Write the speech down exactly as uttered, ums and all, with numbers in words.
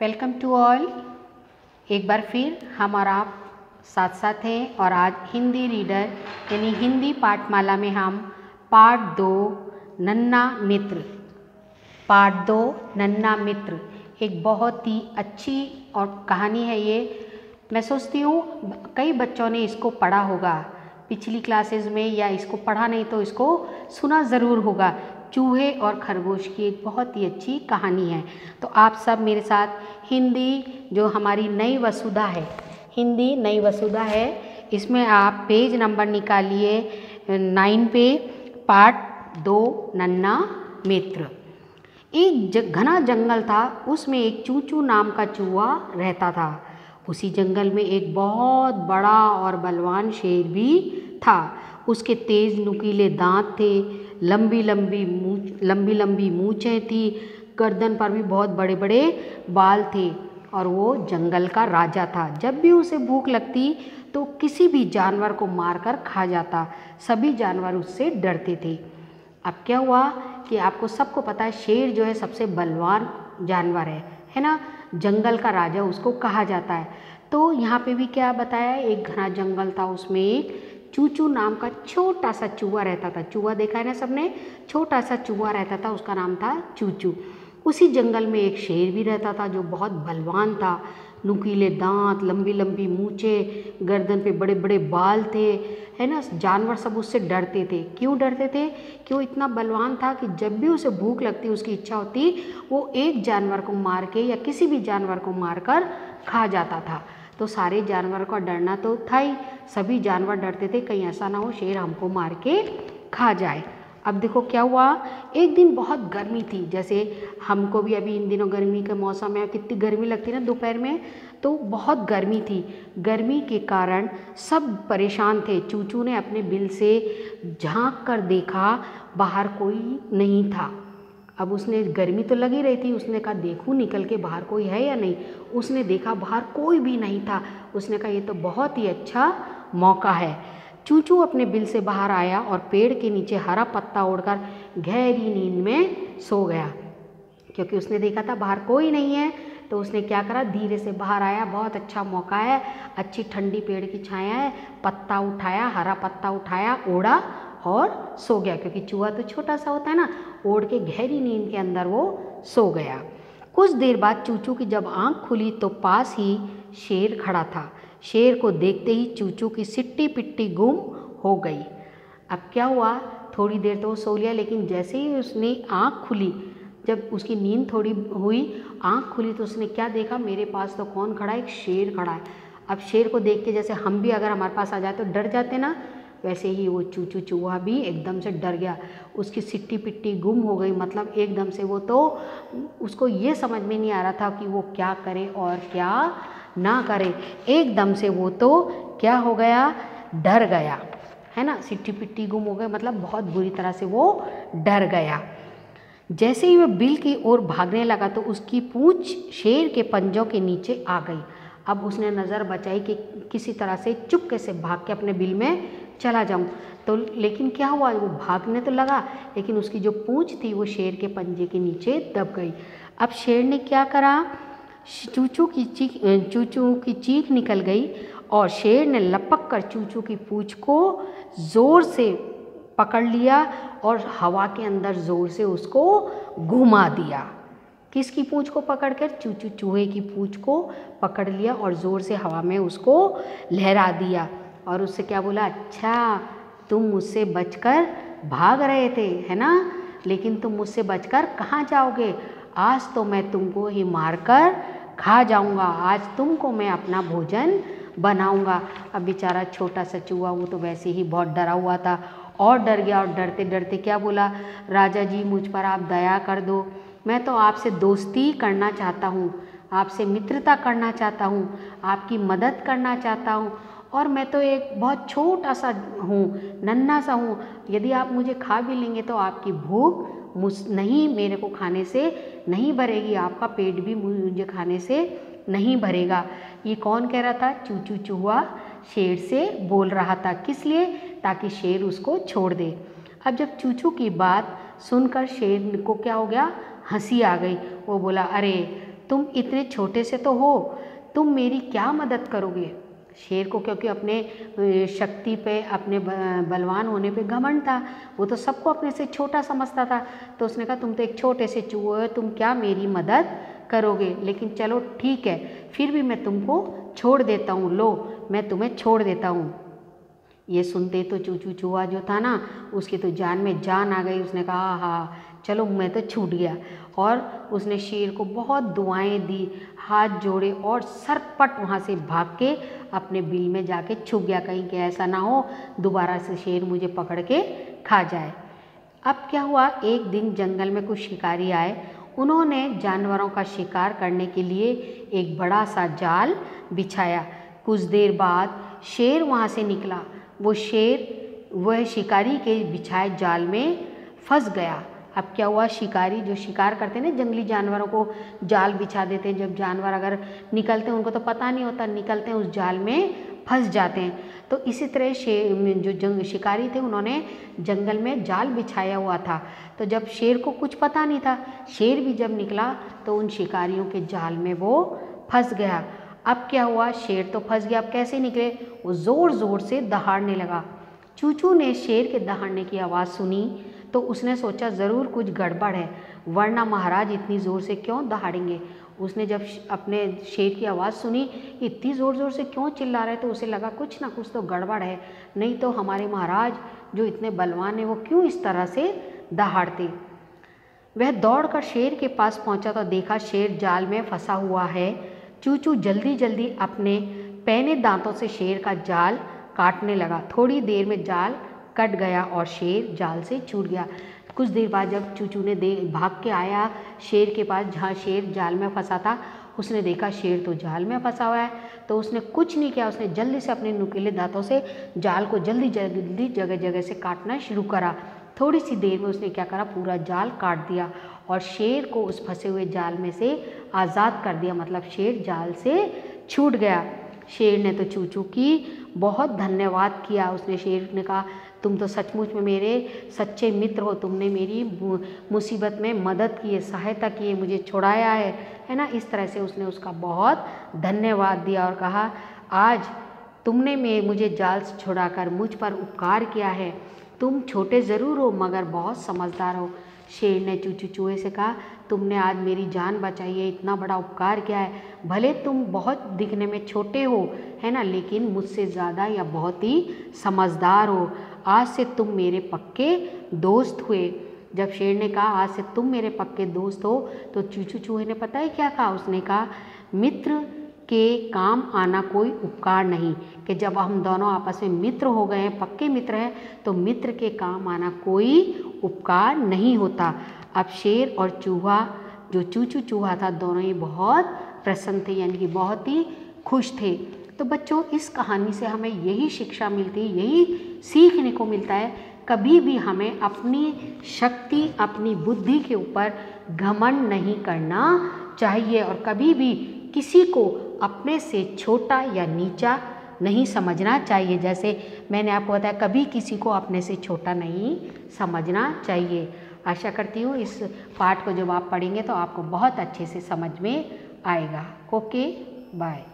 Welcome to all. एक बार फिर हम और आप साथ साथ हैं और आज हिंदी रीडर यानी हिंदी पाठमाला में हम पाठ दो नन्हा मित्र पाठ दो नन्हा मित्र एक बहुत ही अच्छी और कहानी है। ये मैं सोचती हूँ कई बच्चों ने इसको पढ़ा होगा पिछली क्लासेस में, या इसको पढ़ा नहीं तो इसको सुना ज़रूर होगा। चूहे और खरगोश की एक बहुत ही अच्छी कहानी है। तो आप सब मेरे साथ हिंदी जो हमारी नई वसुधा है, हिंदी नई वसुधा है, इसमें आप पेज नंबर निकालिए नाइन पे, पाठ दो नन्हा मित्र। एक घना जंगल था, उसमें एक चूचू नाम का चूहा रहता था। उसी जंगल में एक बहुत बड़ा और बलवान शेर भी था। उसके तेज नुकीले दांत थे, लंबी लंबी मूंछ लंबी लंबी मूंछें थी, गर्दन पर भी बहुत बड़े बड़े बाल थे और वो जंगल का राजा था। जब भी उसे भूख लगती तो किसी भी जानवर को मारकर खा जाता। सभी जानवर उससे डरते थे। अब क्या हुआ कि आपको सबको पता है शेर जो है सबसे बलवान जानवर है है ना, जंगल का राजा उसको कहा जाता है। तो यहाँ पे भी क्या बताया, एक घना जंगल था, उसमें एक चूचू नाम का छोटा सा चूहा रहता था। चूहा देखा है ना सबने, छोटा सा चूहा रहता था, उसका नाम था चूचू। उसी जंगल में एक शेर भी रहता था जो बहुत बलवान था। नुकीले दांत, लंबी लंबी मूंछें, गर्दन पे बड़े बड़े बाल थे, है ना। जानवर सब उससे डरते थे। क्यों डरते थे? क्यों इतना बलवान था कि जब भी उसे भूख लगती, उसकी इच्छा होती, वो एक जानवर को मार के या किसी भी जानवर को मारकर खा जाता था। तो सारे जानवर का डरना तो था ही, सभी जानवर डरते थे कहीं ऐसा ना हो शेर हमको मार के खा जाए। अब देखो क्या हुआ, एक दिन बहुत गर्मी थी, जैसे हमको भी अभी इन दिनों गर्मी का मौसम है, कितनी गर्मी लगती है ना दोपहर में, तो बहुत गर्मी थी। गर्मी के कारण सब परेशान थे। चूचू ने अपने बिल से झांक कर देखा, बाहर कोई नहीं था। अब उसने, गर्मी तो लगी रही थी, उसने कहा देखूं निकल के बाहर कोई है या नहीं। उसने देखा बाहर कोई भी नहीं था। उसने कहा ये तो बहुत ही अच्छा मौका है। चूचू अपने बिल से बाहर आया और पेड़ के नीचे हरा पत्ता ओढ़कर गहरी नींद में सो गया, क्योंकि उसने देखा था बाहर कोई नहीं है। तो उसने क्या करा, धीरे से बाहर आया, बहुत अच्छा मौका है, अच्छी ठंडी पेड़ की छाया है, पत्ता उठाया, हरा पत्ता उठाया, ओढ़ा और सो गया, क्योंकि चूहा तो छोटा सा होता है ना। ओढ़ के गहरी नींद के अंदर वो सो गया। कुछ देर बाद चूचू की जब आंख खुली तो पास ही शेर खड़ा था। शेर को देखते ही चूचू की सिट्टी पिट्टी गुम हो गई। अब क्या हुआ, थोड़ी देर तो वो सो लिया, लेकिन जैसे ही उसने आंख खुली, जब उसकी नींद थोड़ी हुई, आंख खुली तो उसने क्या देखा, मेरे पास तो कौन खड़ा है, एक शेर खड़ा है। अब शेर को देख के जैसे हम भी अगर हमारे पास आ जाए तो डर जाते ना, वैसे ही वो चूचू चूहा भी एकदम से डर गया। उसकी सिट्टी पिट्टी गुम हो गई, मतलब एकदम से वो तो, उसको ये समझ में नहीं आ रहा था कि वो क्या करे और क्या ना करे। एकदम से वो तो क्या हो गया, डर गया, है ना। सिट्टी पिट्टी गुम हो गए मतलब बहुत बुरी तरह से वो डर गया। जैसे ही वह बिल की ओर भागने लगा तो उसकी पूंछ शेर के पंजों के नीचे आ गई। अब उसने नज़र बचाई कि किसी तरह से चुपके से भाग के अपने बिल में चला जाऊं। तो लेकिन क्या हुआ, वो भागने तो लगा, लेकिन उसकी जो पूंछ थी वो शेर के पंजे के नीचे दब गई। अब शेर ने क्या करा, चूचू की चीख चूचू की चीख निकल गई और शेर ने लपक कर चूचू की पूंछ को ज़ोर से पकड़ लिया और हवा के अंदर ज़ोर से उसको घुमा दिया। किसकी पूंछ को पकड़कर? चूचू चूहे की पूंछ को पकड़ लिया और ज़ोर से हवा में उसको लहरा दिया और उससे क्या बोला, अच्छा तुम मुझसे बचकर भाग रहे थे, है ना, लेकिन तुम मुझसे बचकर कहाँ जाओगे, आज तो मैं तुमको ही मारकर खा जाऊंगा, आज तुमको मैं अपना भोजन बनाऊंगा। अब बेचारा छोटा सा चूहा, वो तो वैसे ही बहुत डरा हुआ था और डर गया, और डरते डरते क्या बोला, राजा जी मुझ पर आप दया कर दो, मैं तो आपसे दोस्ती करना चाहता हूँ, आपसे मित्रता करना चाहता हूँ, आपकी मदद करना चाहता हूँ, और मैं तो एक बहुत छोटा सा हूँ, नन्हा सा हूँ, यदि आप मुझे खा भी लेंगे तो आपकी भूख मुझ नहीं मेरे को खाने से नहीं भरेगी, आपका पेट भी मुझे खाने से नहीं भरेगा। ये कौन कह रहा था? चूचू चूहा शेर से बोल रहा था। किस लिए? ताकि शेर उसको छोड़ दे। अब जब चूचू की बात सुनकर शेर को क्या हो गया, हंसी आ गई। वो बोला, अरे तुम इतने छोटे से तो हो, तुम मेरी क्या मदद करोगे। शेर को क्योंकि अपने शक्ति पे, अपने बलवान होने पे घमंड था, वो तो सबको अपने से छोटा समझता था। तो उसने कहा तुम तो एक छोटे से चूहे हो, तुम क्या मेरी मदद करोगे, लेकिन चलो ठीक है, फिर भी मैं तुमको छोड़ देता हूँ, लो मैं तुम्हें छोड़ देता हूँ। ये सुनते तो चूचू चूहा जो था ना, उसकी तो जान में जान आ गई। उसने कहा हाँ चलो मैं तो छूट गया, और उसने शेर को बहुत दुआएं दी, हाथ जोड़े और सरपट वहाँ से भाग के अपने बिल में जाके छुप गया, कहीं कि ऐसा ना हो दोबारा से शेर मुझे पकड़ के खा जाए। अब क्या हुआ, एक दिन जंगल में कुछ शिकारी आए। उन्होंने जानवरों का शिकार करने के लिए एक बड़ा सा जाल बिछाया। कुछ देर बाद शेर वहाँ से निकला। वो शेर वह शिकारी के बिछाए जाल में फंस गया। अब क्या हुआ, शिकारी जो शिकार करते हैं ना, जंगली जानवरों को जाल बिछा देते हैं। जब जानवर अगर निकलते हैं उनको तो पता नहीं होता, निकलते हैं उस जाल में फंस जाते हैं। तो इसी तरह शेर जो जंग शिकारी थे उन्होंने जंगल में जाल बिछाया हुआ था। तो जब शेर को कुछ पता नहीं था, शेर भी जब निकला तो उन शिकारियों के जाल में वो फंस गया। अब क्या हुआ, शेर तो फंस गया, अब कैसे निकले, वो ज़ोर ज़ोर से दहाड़ने लगा। चूचू ने शेर के दहाड़ने की आवाज़ सुनी तो उसने सोचा ज़रूर कुछ गड़बड़ है, वरना महाराज इतनी ज़ोर से क्यों दहाड़ेंगे। उसने जब अपने शेर की आवाज़ सुनी, इतनी ज़ोर ज़ोर से क्यों चिल्ला रहे, तो उसे लगा कुछ ना कुछ तो गड़बड़ है, नहीं तो हमारे महाराज जो इतने बलवान हैं वो क्यों इस तरह से दहाड़ते। वह दौड़कर शेर के पास पहुंचा तो देखा शेर जाल में फंसा हुआ है। चूचू जल्दी जल्दी अपने पैने दांतों से शेर का जाल काटने लगा। थोड़ी देर में जाल कट गया और शेर जाल से छूट गया। कुछ देर बाद जब चूचू ने दे भाग के आया शेर के पास जहाँ शेर जाल में फंसा था, उसने देखा शेर तो जाल में फंसा हुआ है। तो उसने कुछ नहीं किया, उसने जल्दी से अपने नुकीले दांतों से जाल को जल्दी जल्दी जगह जगह से काटना शुरू करा। थोड़ी सी देर में उसने क्या करा, पूरा जाल काट दिया और शेर को उस फंसे हुए जाल में से आज़ाद कर दिया, मतलब शेर जाल से छूट गया। शेर ने तो चूचू की बहुत धन्यवाद किया। उसने शेर ने कहा तुम तो सचमुच में मेरे सच्चे मित्र हो, तुमने मेरी मुसीबत में मदद की है, सहायता की है, मुझे छुड़ाया है, है ना। इस तरह से उसने उसका बहुत धन्यवाद दिया और कहा आज तुमने मैं मुझे जाल से छुड़ाकर मुझ पर उपकार किया है, तुम छोटे ज़रूर हो मगर बहुत समझदार हो। शेर ने चूचू चूहे से कहा तुमने आज मेरी जान बचाई है, इतना बड़ा उपकार किया है, भले तुम बहुत दिखने में छोटे हो, है ना, लेकिन मुझसे ज़्यादा या बहुत ही समझदार हो। आज से तुम मेरे पक्के दोस्त हुए। जब शेर ने कहा आज से तुम मेरे पक्के दोस्त हो, तो चूचू चूहे ने पता है क्या कहा, उसने कहा मित्र के काम आना कोई उपकार नहीं, कि जब हम दोनों आपस में मित्र हो गए हैं, पक्के मित्र हैं, तो मित्र के काम आना कोई उपकार नहीं होता। अब शेर और चूहा जो चूचू चूहा था, दोनों ही बहुत प्रसन्न थे, यानी कि बहुत ही खुश थे। तो बच्चों इस कहानी से हमें यही शिक्षा मिलती है, यही सीखने को मिलता है, कभी भी हमें अपनी शक्ति, अपनी बुद्धि के ऊपर घमंड नहीं करना चाहिए और कभी भी किसी को अपने से छोटा या नीचा नहीं समझना चाहिए। जैसे मैंने आपको बताया, कभी किसी को अपने से छोटा नहीं समझना चाहिए। आशा करती हूँ इस पाठ को जब आप पढ़ेंगे तो आपको बहुत अच्छे से समझ में आएगा। Okay, bye.